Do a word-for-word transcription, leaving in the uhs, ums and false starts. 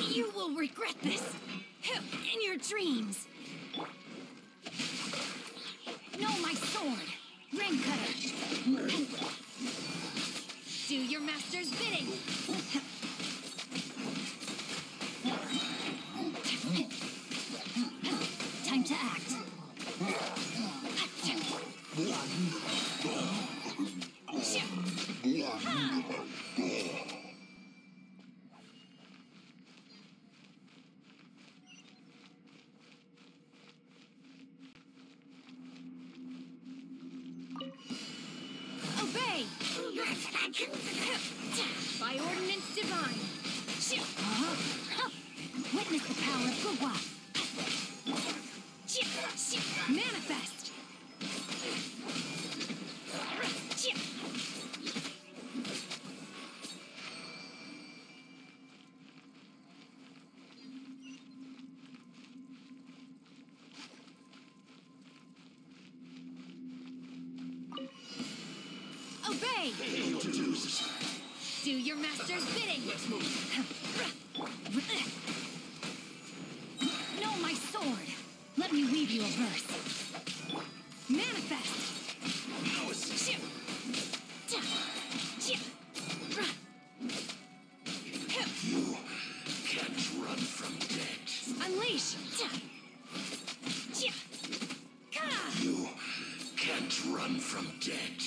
You will regret this in your dreams. Know my sword, Ring Cutter. Do your master's bidding. Time to act. Obey! By ordinance divine. Huh? Witness the power of Gugwa. Manifest! Obey! Do your master's bidding! Know my sword! Let me weave you a verse. Manifest! You can't run from death. Unleash! You can't run from death.